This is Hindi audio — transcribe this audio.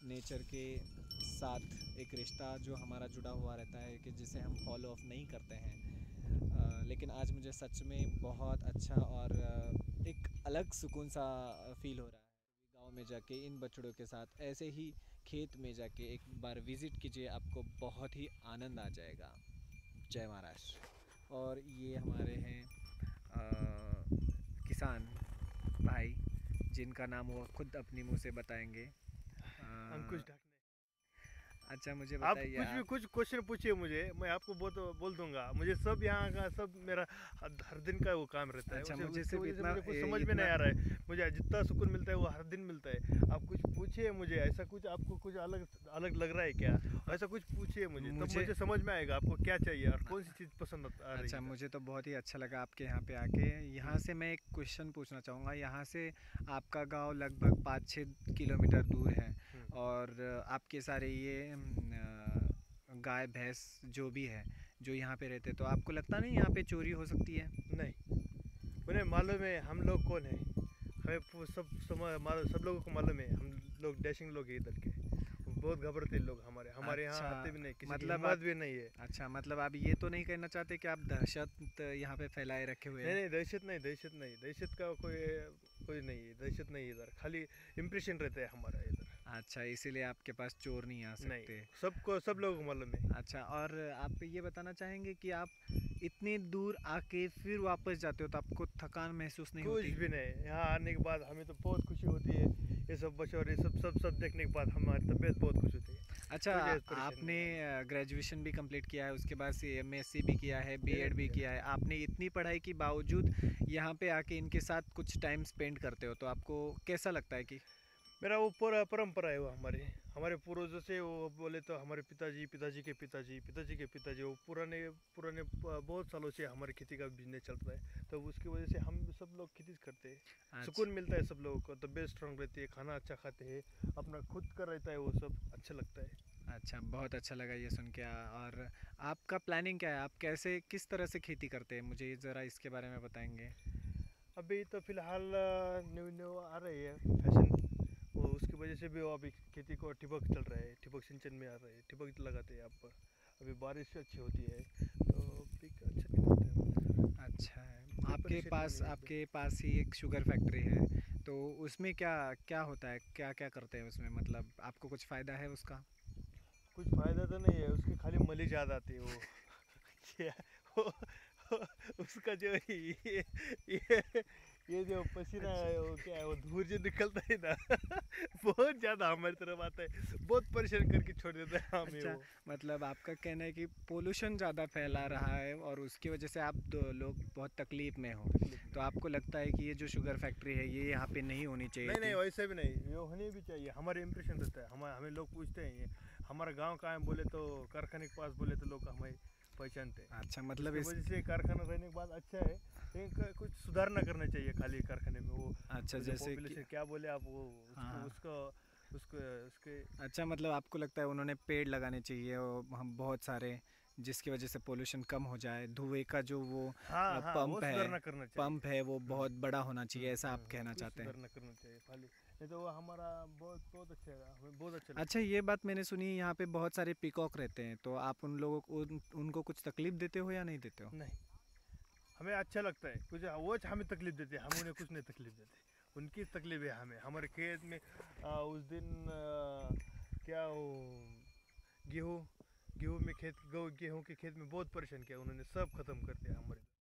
नेचर के साथ एक रिश्ता जो हमारा जुड़ा हुआ रहता है कि जिसे हम फॉलो ऑफ नहीं करते हैं। लेकिन आज मुझे सच में बहुत अच्छा और एक अलग सुकून सा फ़ील हो रहा है। गांव में जाके इन बछड़ों के साथ ऐसे ही खेत में जाके एक बार विज़िट कीजिए, आपको बहुत ही आनंद आ जाएगा। जय महाराष्ट्र। और ये हमारे हैं किसान भाई, जिनका नाम वो खुद अपनी मुंह से बताएंगे। अंकुश ढाकने। अच्छा, मुझे आप बताइए कुछ भी आप। कुछ क्वेश्चन पूछिए मुझे, मैं आपको बोल दूंगा। मुझे सब यहाँ का सब मेरा हर दिन का वो काम रहता है, अच्छा, उसे मुझे उसकी सिर्फ वजह से इतना मुझे कुछ समझ में नहीं इतना आ रहा है। मुझे जितना सुकून मिलता है वो हर दिन मिलता है। आप कुछ पूछिए मुझे, ऐसा कुछ आपको कुछ अलग अलग लग रहा है क्या? ऐसा कुछ पूछिए मुझे, तब मुझे मुझे समझ में आएगा आपको क्या चाहिए और कौन सी चीज़ पसंद आ रही है अच्छा, इधर। मुझे तो बहुत ही अच्छा लगा आपके यहाँ पे आके। यहाँ हम्म, से मैं एक क्वेश्चन पूछना चाहूँगा। यहाँ से आपका गांव लगभग 5-6 किलोमीटर दूर है, हम्म, और आपके सारे ये गाय भैंस जो भी है, जो यहाँ पे रहते, तो आपको लगता नहीं यहाँ पे चोरी हो सकती है? नहीं, उन्हें मालूम है हम लोग कौन है। हमें सब लोगों को मालूम है हम लोग डैशिंग लोग हैं इधर के। बहुत घबराते लोग हमारे हमारे यहाँ अच्छा, आते भी नहीं, किसी की मतलब हिम्मत आप भी नहीं है। अच्छा, मतलब आप ये तो नहीं कहना चाहते कि आप दहशत यहाँ पे फैलाए रखे हुए नहीं हैं? नहीं, दहशत नहीं, दहशत नहीं, दहशत का कोई कोई नहीं है, दहशत नहीं है इधर। खाली इम्प्रेशन रहता है हमारा इधर। अच्छा, इसीलिए आपके पास चोर नहीं आ नहीं, सकते। सबको सब लोगों को मालूम है। अच्छा, और आप ये बताना चाहेंगे कि आप इतनी दूर आके फिर वापस जाते हो तो आपको थकान महसूस नहीं कुछ होती? भी नहीं, यहाँ आने के बाद हमें तो बहुत खुशी होती है। ये सब बच्चे और ये सब सब सब देखने के बाद हमारी तबीयत बहुत खुश होती है। अच्छा, कुछ ऐसा परेशानी आपने नहीं आने। ग्रेजुएशन भी कंप्लीट किया है, उसके बाद से एमएससी भी किया है, मैंने बीएड भी भी किया। किया है। आपने इतनी पढ़ाई के बावजूद यहाँ पे आके इनके साथ कुछ टाइम स्पेंड करते हो, तो आपको कैसा लगता है कि मेरा वो पूरा परंपरा है, वो हमारे हमारे पूर्वजों से। वो बोले तो हमारे पिताजी, पिताजी के पिताजी, पिताजी के पिताजी, वो पुराने पुराने बहुत सालों से हमारे खेती का बिजनेस चलता है। तो उसकी वजह से हम सब लोग खेती करते हैं। अच्छा। सुकून मिलता है सब लोगों को, तबीयत स्ट्रांग रहती है, खाना अच्छा खाते हैं, अपना खुद का रहता है, वो सब अच्छा लगता है। अच्छा, बहुत अच्छा लगा ये सुन के। और आपका प्लानिंग क्या है? आप कैसे किस तरह से खेती करते हैं? मुझे ज़रा इसके बारे में बताएंगे। अभी तो फिलहाल न्यू न्यू आ रही है फैशन, वो उसकी वजह से भी वो अभी खेती को ठिबक चल रहा है, ठिबक सिंचन में आ रहा है, ठिबक लगाते हैं आप। अभी बारिश अच्छी होती है तो पिक अच्छा निकलता है हमारा। अच्छा है। कोई परेशानी नहीं है अभी। आपके पास ही एक शुगर फैक्ट्री है, तो उसमें क्या क्या होता है, क्या क्या करते हैं उसमें? मतलब आपको कुछ फ़ायदा है उसका? कुछ फ़ायदा तो नहीं है उसकी, खाली मली ज़्यादा आती है वो। क्या वो, वो उसका जो ये जो पसीना अच्छा। है, वो क्या है, वो धूल जो निकलता है ना, बहुत ज़्यादा हमारी तरफ आता है, बहुत परेशान करके छोड़ देता है हमें अच्छा, वो। मतलब आपका कहना है कि पोल्यूशन ज़्यादा फैला हम्म, रहा है और उसकी वजह से आप दो लोग बहुत तकलीफ़ में हो। तकलीफ में। तो आपको लगता है कि ये जो शुगर फैक्ट्री है ये यहाँ पे नहीं होनी चाहिए नहीं नहीं, थी? वैसे भी नहीं, ये होनी भी चाहिए। हमारे इम्प्रेशन रहता है, हमें हमें लोग पूछते हैं ये हमारा गांव कहाँ है, बोले तो कारखाने के पास, बोले तो लोग हमें पहचानते हैं। अच्छा, मतलब उसकी इस वजह से कारखाना रहने के बाद अच्छा है, लेकिन कुछ सुधारना करना चाहिए खाली कारखाने में। अच्छा, वो जो जैसे कि पॉपुलेशन क्या बोले आप, वो हाँ, उसको हाँ। उसको उसको उसके। अच्छा, मतलब आपको लगता है उन्होंने पेड़ लगाने चाहिए और हम बहुत सारे, जिसकी वजह से पोल्यूशन कम हो जाए। धुएँ का जो वो हाँ हाँ, वो सुधारना करना चाहिए। पंप है वो बहुत बड़ा होना चाहिए, ऐसा आप कहना कुछ चाहते हैं? सुधारना करना चाहिए खाली, नहीं तो वो हमारा बहुत बहुत अच्छा है, हमें बहुत अच्छा अच्छा, लगता है। ये बात मैंने सुनी है यहाँ पे बहुत सारे पीकॉक रहते हैं, तो आप उन लोगों को उनको कुछ तकलीफ देते हो या नहीं देते हो? नहीं, हमें अच्छा लगता है। कुछ वो हमें तकलीफ देते हैं, हम उन्हें कुछ नहीं तकलीफ देते। उनकी तकलीफ है हमें। हमारे खेत में उस दिन क्या वो गेहूँ गेहूँ में गेहूँ के खेत में बहुत परेशान किया उन्होंने, सब खत्म कर दिया हमारे।